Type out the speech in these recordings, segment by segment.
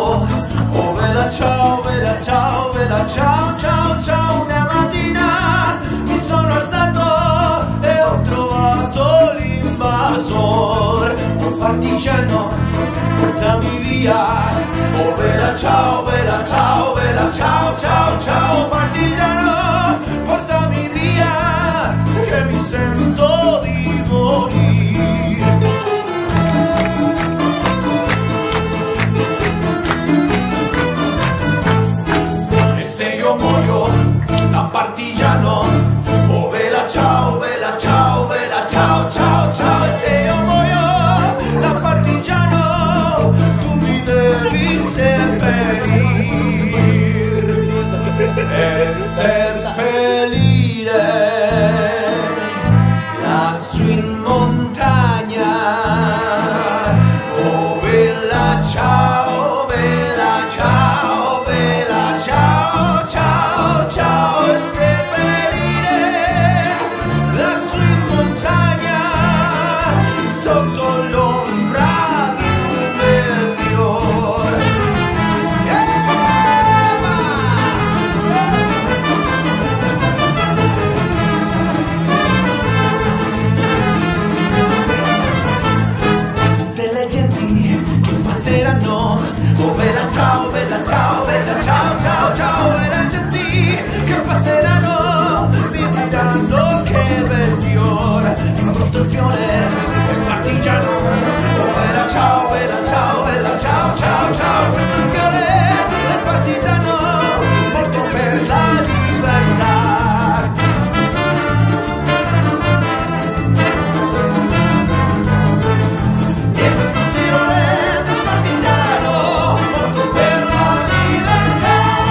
oh vela ciao, vela ciao, vela ciao, ciao, ciao. Una mattina mi sono alzato e ho trovato l'invasor, un partigiano, portami via, oh vela ciao, vela ciao, vela ciao, ciao, ciao. Partigiano, portami via, che mi sento di morire. E se io muoio da partigiano, oh vela ciao, vela ciao, vela ciao, ciao, ciao. E se io muoio da partigiano, tu mi devi seppellire e seppellire lassù in montagna. Oh vela ciao, vela ciao, vela ciao, ciao, ciao. E seppellire lassù in montagna sotto l'ombra di un bel fiore. Delle genti che passeranno, oh vela ciao, vela ciao, vela ciao, ciao, ciao. E le genti che passeranno mi diranno che bel fiore, in questo fiore il partigiano, oh vela ciao, vela ciao, vela ciao, ciao, ciao. Questo fiore del partigiano morto per la libertà. E questo fiore del partigiano morto per la libertà.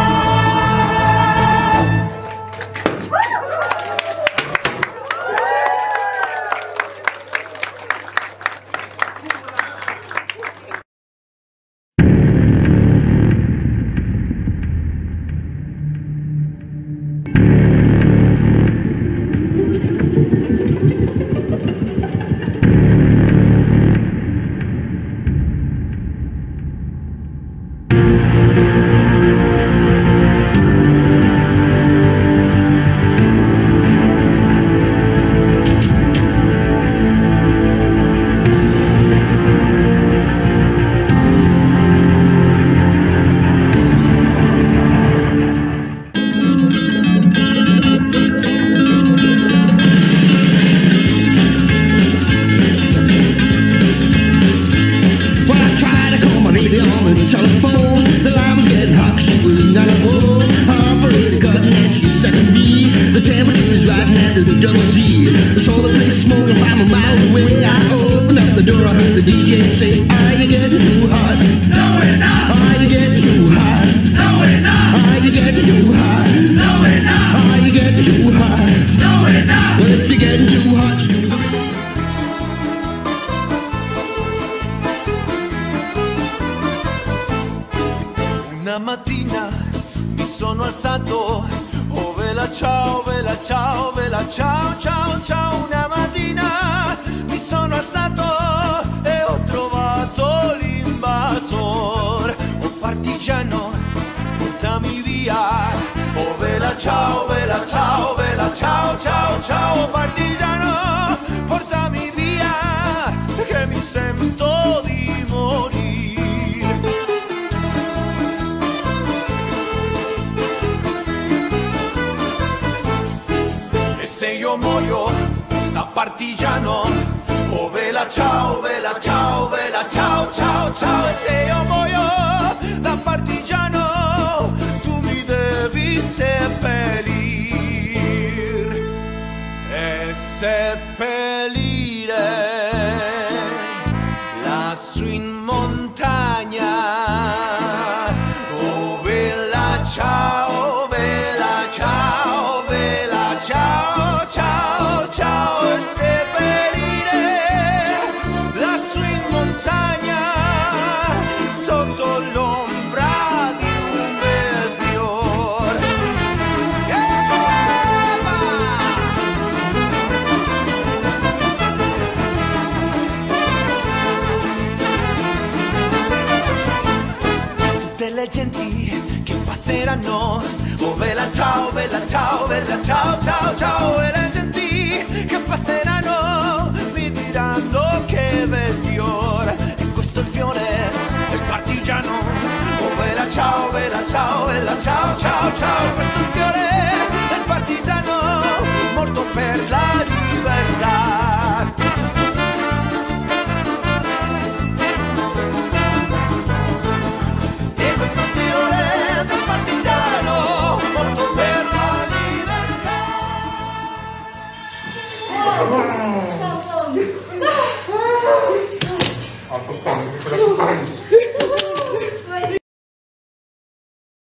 Well, I tried to call my lady on the telephone. The line was getting hot, she was not at home. I'm already cutting and she's second me. The temperature is rising at the double Z. I saw the place smoking from a mile away. I opened up the door, I heard the DJ say, are you getting too hot? No, we're not. Are you getting too hot? No, we're not. Are you getting too hot? No, we're not. Are you getting too hot? No, we're not. Well, if you're getting too hot, do the Una mattina mi sono alzato, oh vela ciao, vela ciao, vela ciao, ciao, ciao. Una mattina mi sono alzato e ho trovato l'invasor, un partigiano, portami via, oh vela ciao, vela ciao, vela ciao, ciao, ciao. Partigiano, portami via, che mi sento di morire. E se io muoio da partigiano, oh vela ciao, vela ciao, vela ciao, ciao, ciao. E se io muoio da partigiano, tu mi devi seppellire e seppellire lassù in montagna. Oh vela ciao, vela ciao, vela ciao, ciao, ciao. E seppellire lassù in montagna sotto l'ombra delle genti che passeranno. Oh bella ciao, bella ciao, bella ciao, ciao, ciao. E le genti che passeranno mi diranno che bel fiore. E questo è il fiore del partigiano. Oh bella ciao, bella ciao, bella ciao, ciao, ciao. Questo è il fiore del partigiano, morto per la